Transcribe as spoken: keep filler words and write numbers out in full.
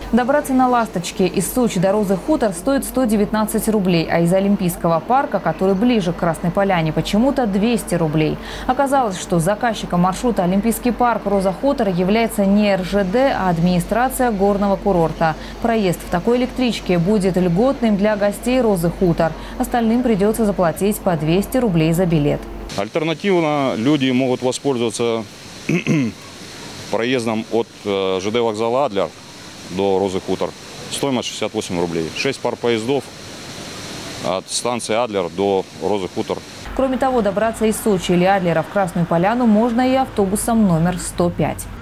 Добраться на «Ласточке» из Сочи до Розы Хутор стоит сто девятнадцать рублей, а из Олимпийского парка, который ближе к Красной Поляне, почему-то двести рублей. Оказалось, что заказчиком маршрута Олимпийский парк Роза Хутор является не эр жэ дэ, а администрация горного курорта. Проезд в такой электричке будет льготным для гостей Розы Хутор. Остальным придется заплатить по двести рублей за билет. Альтернативно люди могут воспользоваться проездом от жэ дэ вокзала Адлер до Розы Хутор. Стоимость шестьдесят восемь рублей. Шесть пар поездов от станции Адлер до Розы Хутор. Кроме того, добраться из Сочи или Адлера в Красную Поляну можно и автобусом номер сто пять.